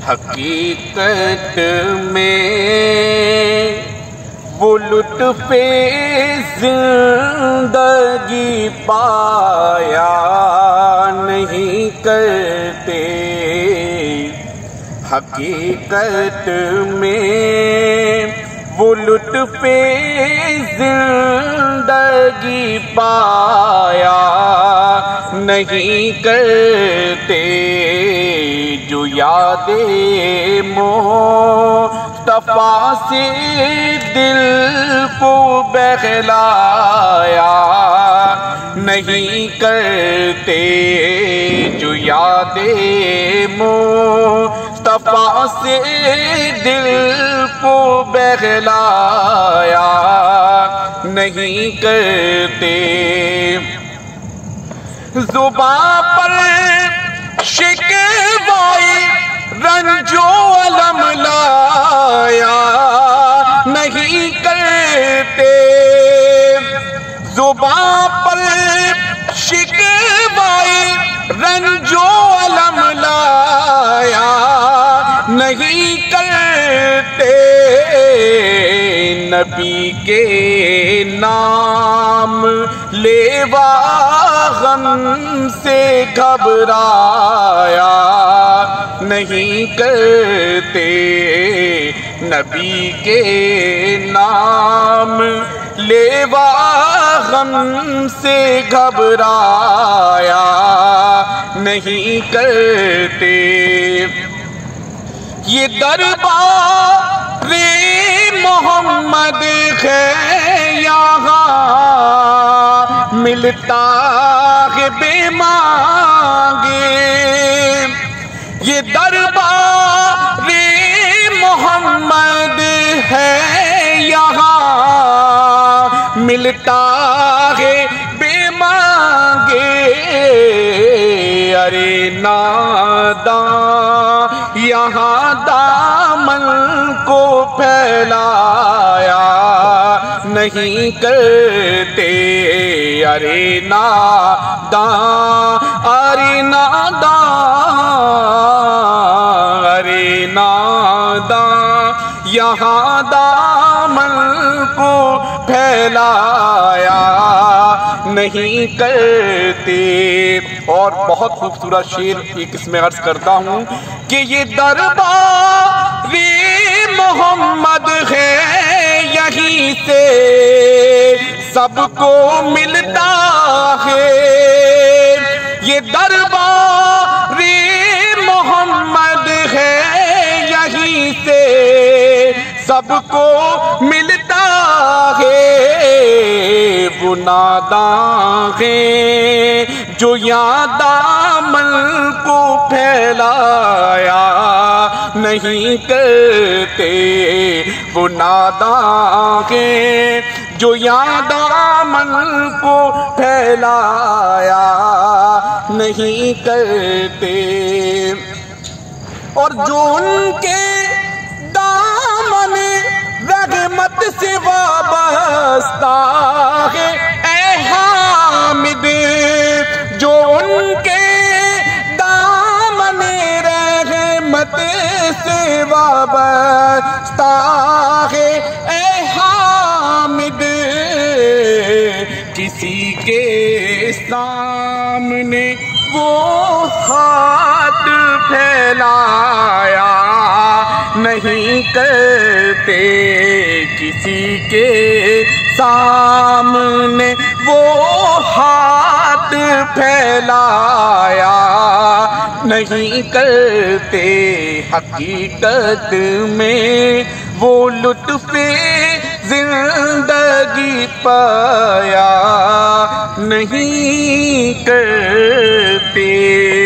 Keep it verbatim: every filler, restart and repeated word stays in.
حقیقت میں وہ لطف زندگی پایا نہیں کرتے، حقیقت میں وہ لطف زندگی پایا نہیں کرتے، جو یاد مصطفیٰ سے دل کو بہلایا نہیں کرتے، جو یاد مصطفیٰ سے دل کو بہلایا نہیں کرتے، زباں پر شکوائے رنج و الم لایا نہیں کرتے، زباں پر شکوائے رنج و الم لایا نہیں کرتے، نبی کے نام لیوا غم سے گھبرایا نہیں کرتے، نبی کے نام لیوا غم سے گھبرایا نہیں کرتے، یہ دربار محمد ہے یہاں ملتا ہے بے مانگے، یہ دربار محمد ہے یہاں ملتا ہے بے مانگے، ارے ناداں یہاں دامن کو پھیلایا نہیں کرتے، ارے ناداں ارے ناداں ارے ناداں یہاں دامن کو پھیلایا نہیں کرتے۔ اور بہت خوبصورت شعر ایک اس میں عرض کرتا ہوں کہ یہ دربار محمد ہے یہیں سے سب کو ملتا ہے، یہ دربار محمد ہے یہیں سے سب کو ملتا ہے، وہ ناداں ہے جو یہاں دامن کو پھیلایا نہیں کرتے، وہ ناداں ہے جو یہاں دامن کو پھیلایا نہیں کرتے، اور جو ان کے دامن رحمت سے وابستہ ہے اے حامد، جو ان کے دامن رحمت سے وابستہ ہے اے حامد، کسی کے سامنے وہ ہاتھ پھیلایا نہیں کرتے، کسی کے سامنے وہ ہاتھ پھیلایا نہیں کرتے، حقیقت میں وہ لطف زندگی پایا نہیں کرتے۔